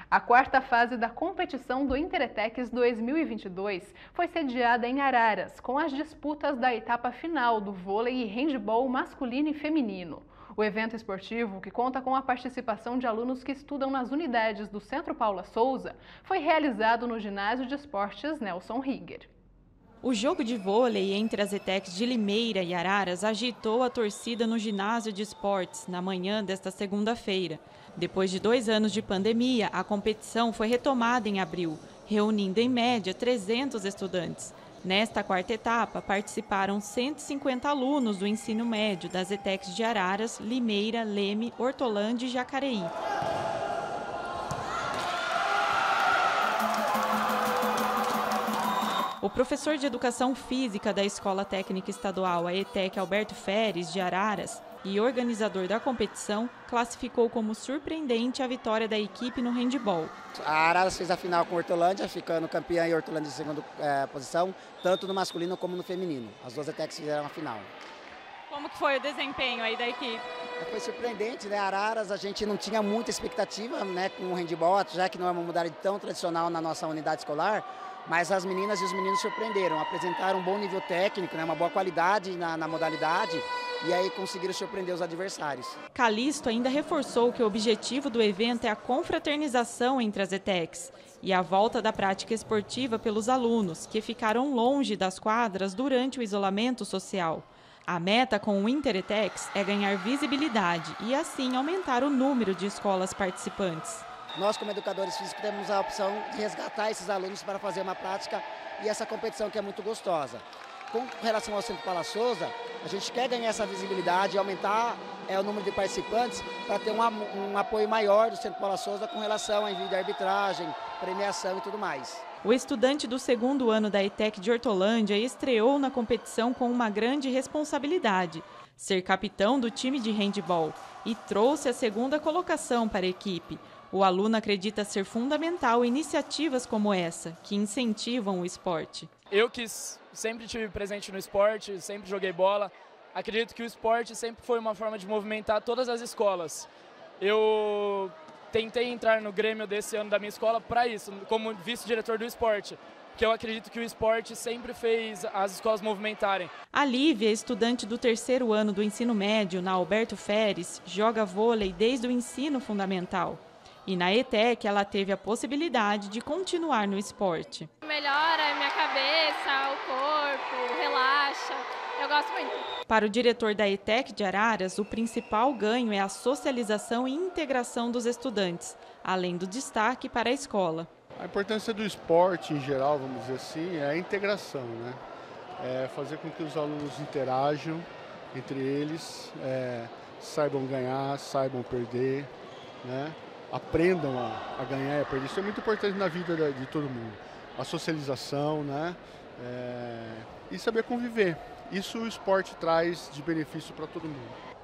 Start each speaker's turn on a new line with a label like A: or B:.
A: A quarta fase da competição do Interetex 2022 foi sediada em Araras, com as disputas da etapa final do vôlei e handebol masculino e feminino. O evento esportivo, que conta com a participação de alunos que estudam nas unidades do Centro Paula Souza, foi realizado no Ginásio de Esportes Nelson Rieger.
B: O jogo de vôlei entre as ETECs de Limeira e Araras agitou a torcida no ginásio de esportes na manhã desta segunda-feira. Depois de 2 anos de pandemia, a competição foi retomada em abril, reunindo em média 300 estudantes. Nesta quarta etapa, participaram 150 alunos do ensino médio das ETECs de Araras, Limeira, Leme, Hortolândia e Jacareí. O professor de Educação Física da Escola Técnica Estadual, a ETEC Alberto Feres, de Araras, e organizador da competição, classificou como surpreendente a vitória da equipe no handebol.
C: A Araras fez a final com a Hortolândia, ficando campeã e Hortolândia em segunda posição, tanto no masculino como no feminino. As duas ETECs fizeram a final.
B: Como que foi o desempenho aí da equipe?
C: Foi surpreendente, né? Araras, a gente não tinha muita expectativa, né, com o handebol, já que não é uma modalidade tão tradicional na nossa unidade escolar. Mas as meninas e os meninos surpreenderam, apresentaram um bom nível técnico, né, uma boa qualidade na modalidade e aí conseguiram surpreender os adversários.
B: Calixto ainda reforçou que o objetivo do evento é a confraternização entre as ETECs e a volta da prática esportiva pelos alunos, que ficaram longe das quadras durante o isolamento social. A meta com o Interetex é ganhar visibilidade e assim aumentar o número de escolas participantes.
C: Nós, como educadores físicos, temos a opção de resgatar esses alunos para fazer uma prática e essa competição que é muito gostosa. Com relação ao Centro Paula Souza, a gente quer ganhar essa visibilidade e aumentar o número de participantes para ter um apoio maior do Centro Paula Souza com relação a envio de arbitragem, premiação e tudo mais.
B: O estudante do 2º ano da ETEC de Hortolândia estreou na competição com uma grande responsabilidade, ser capitão do time de handebol, e trouxe a 2ª colocação para a equipe. O aluno acredita ser fundamental iniciativas como essa, que incentivam o esporte.
D: Eu que sempre estive presente no esporte, sempre joguei bola, acredito que o esporte sempre foi uma forma de movimentar todas as escolas. Eu tentei entrar no Grêmio desse ano da minha escola para isso, como vice-diretor do esporte, porque eu acredito que o esporte sempre fez as escolas movimentarem.
B: A Lívia, estudante do 3º ano do ensino médio na Alberto Feres, joga vôlei desde o ensino fundamental. E na ETEC ela teve a possibilidade de continuar no esporte.
E: Melhora a minha cabeça, o corpo, relaxa. Eu gosto muito.
B: Para o diretor da ETEC de Araras, o principal ganho é a socialização e integração dos estudantes, além do destaque para a escola.
F: A importância do esporte em geral, vamos dizer assim, é a integração, né? É fazer com que os alunos interajam entre eles, saibam ganhar, saibam perder, né? Aprendam a ganhar e a perder. Isso é muito importante na vida de todo mundo. A socialização, né? E saber conviver. Isso o esporte traz de benefício para todo mundo.